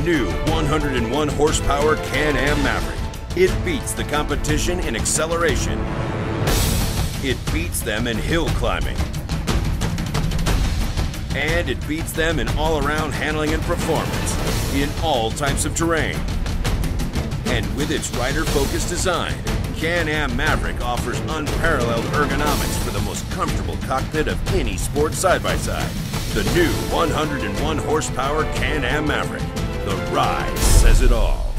new 101 horsepower Can-Am Maverick. It beats the competition in acceleration. It beats them in hill climbing. And it beats them in all-around handling and performance in all types of terrain. And with its rider-focused design, Can-Am Maverick offers unparalleled ergonomics for the most comfortable cockpit of any sport side-by-side. The new 101 horsepower Can-Am Maverick. The ride says it all.